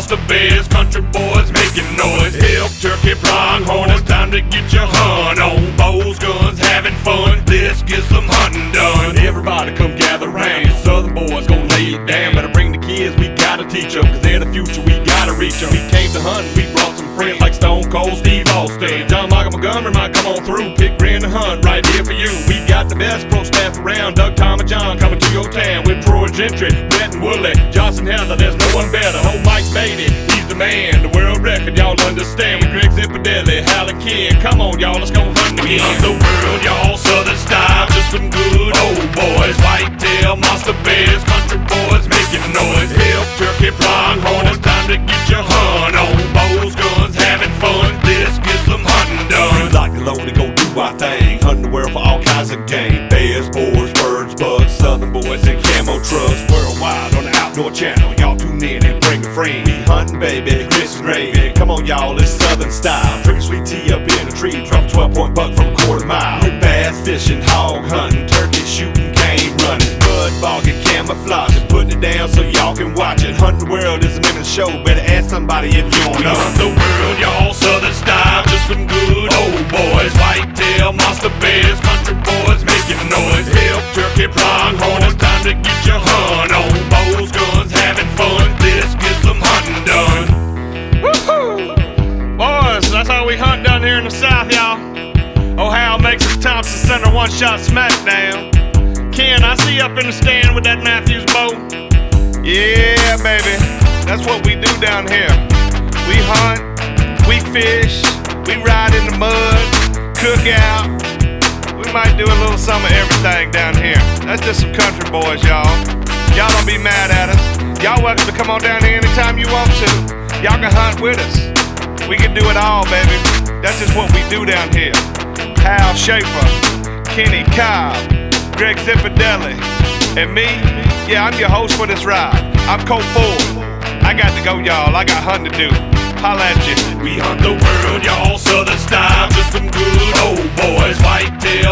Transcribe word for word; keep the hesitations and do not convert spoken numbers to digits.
monster bears, country boys making noise. Elk, turkey, pronghorn, it's time to get your hunt on. Bows, guns, having fun, let's get some hunting done. Everybody come gather round, Southern boys gon' lay it down. Better bring the kids, we gotta teach them, cause they're the future, we gotta reach them. We came to hunt, we brought some friends like Stone Cold Steve Austin. John Michael Montgomery might come on through, pick Brand to hunt right here for you. We got the best pro staff around, Doug, Tom, and John coming to your town with Troy Gentry, Brett and Woolley, Johnson Heather, there's no one better. Oh, Mike Beatty, he's the man, the world record, y'all understand. With Greg Zippadelli, Hallie King, come on y'all, let's go hunt again. We hunt the world, y'all, Southern style, just some good old boys. Whitetail, monster bears, country boys making noise. Elk, turkey, pronghorn, it's time to get your hunt on. Bows, guns, having fun, let's get some hunting done. We like to load and go do our thing, hunting the world for all kinds of game. Bears, boars, birds, bugs, Southern boys in camo trucks. Worldwide on the Outdoor Channel, y'all tune in and bring a friend. We hunting, baby, Chris and gravy. Come on y'all, it's Southern style. Drink a sweet tea up in a tree, drop a twelve point buck from a quarter mile. We're bass fishing, hog hunting, turkey shooting, game running, mud bogging, camouflaging, putting it down so y'all can watch it. Hunting the World is the name of the show, better ask somebody if you don't know. We hunt the world, y'all, Southern style, just some good old boys. Whitetail, monster bears, country boys making noise. Elk, turkey, pronghorn, it's time to get your hunt on. Bows, guns, having fun, let's get some hunting done. Woohoo! Boys, that's how we hunt down here in the South, y'all. Ohio makes us Thompson Center one-shot smackdown. Ken, I see you up in the stand with that Matthews bow. Yeah, baby, that's what we do down here. We hunt, we fish, we ride in the mud, cook out. We might do a little some of everything down here. That's just some country boys, y'all. Y'all don't be mad at us. Y'all welcome to come on down here anytime you want to. Y'all can hunt with us. We can do it all, baby. That's just what we do down here. Hal Schaefer, Kenny Cobb, Greg Zippadelli, and me, yeah, I'm your host for this ride. I'm Colt Ford. I got to go, y'all. I got hunting to do. Holla at you. We hunt the world, y'all, Southern style, just some good old boys. Whitetail,